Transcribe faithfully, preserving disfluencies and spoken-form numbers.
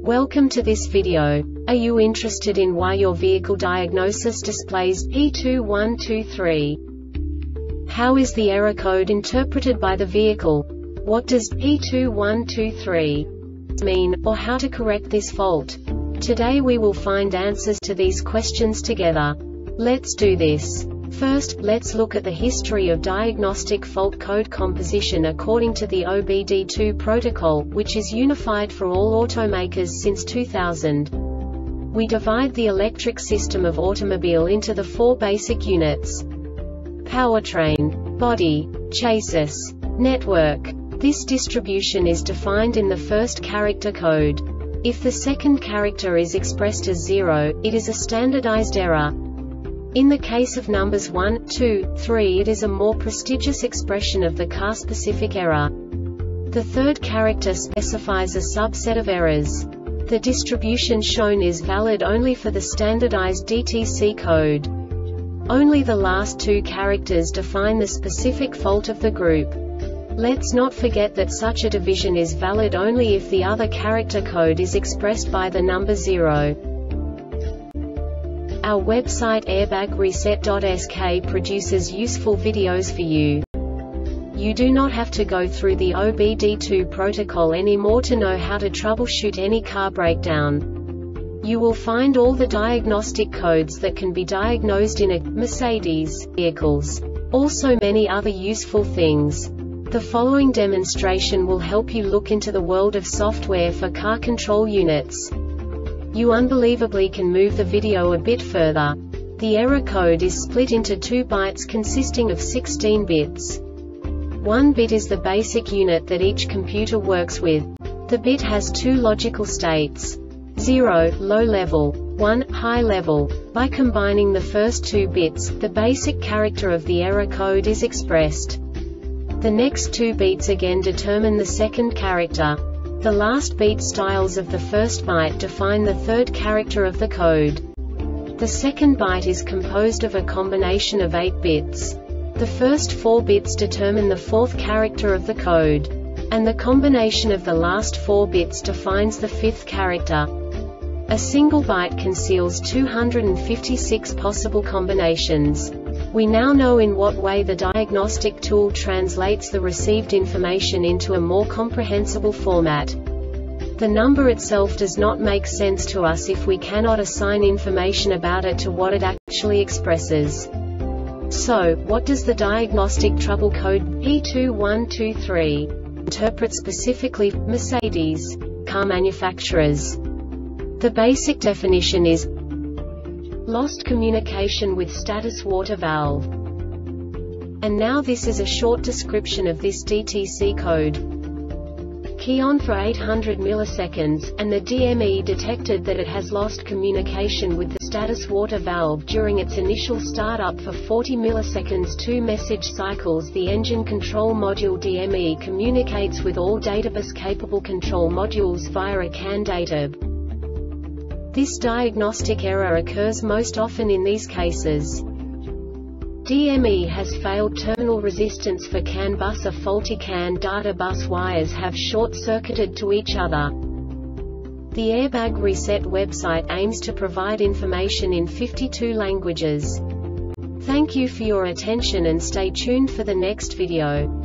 Welcome to this video. Are you interested in why your vehicle diagnosis displays P two one two three? How is the error code interpreted by the vehicle? What does P two one two three mean, or how to correct this fault? Today we will find answers to these questions together. Let's do this. First, let's look at the history of diagnostic fault code composition according to the O B D two protocol, which is unified for all automakers since two thousand. We divide the electric system of automobile into the four basic units: powertrain, body, chassis, network. This distribution is defined in the first character code. If the second character is expressed as zero, it is a standardized error. In the case of numbers one, two, three, it is a more prestigious expression of the car-specific error. The third character specifies a subset of errors. The distribution shown is valid only for the standardized D T C code. Only the last two characters define the specific fault of the group. Let's not forget that such a division is valid only if the other character code is expressed by the number zero. Our website airbag reset dot S K produces useful videos for you. You do not have to go through the O B D two protocol anymore to know how to troubleshoot any car breakdown. You will find all the diagnostic codes that can be diagnosed in a Mercedes vehicles. Also many other useful things. The following demonstration will help you look into the world of software for car control units. You unbelievably can move the video a bit further. The error code is split into two bytes consisting of sixteen bits. One bit is the basic unit that each computer works with. The bit has two logical states: zero, low level, one, high level. By combining the first two bits, the basic character of the error code is expressed. The next two bits again determine the second character. The last beat styles of the first byte define the third character of the code. The second byte is composed of a combination of eight bits. The first four bits determine the fourth character of the code. And the combination of the last four bits defines the fifth character. A single byte conceals two hundred fifty-six possible combinations. We now know in what way the diagnostic tool translates the received information into a more comprehensible format. The number itself does not make sense to us if we cannot assign information about it to what it actually expresses. So, what does the diagnostic trouble code P two one two three interpret specifically for Mercedes car manufacturers? The basic definition is lost communication with status water valve. And now this is a short description of this D T C code. Key on for eight hundred milliseconds, and the D M E detected that it has lost communication with the status water valve during its initial startup for forty milliseconds. Two message cycles. The engine control module D M E communicates with all databus capable control modules via a C A N data. This diagnostic error occurs most often in these cases: D M E has failed terminal resistance for C A N bus. A faulty C A N data bus wires have short-circuited to each other. The Airbag Reset website aims to provide information in fifty-two languages. Thank you for your attention and stay tuned for the next video.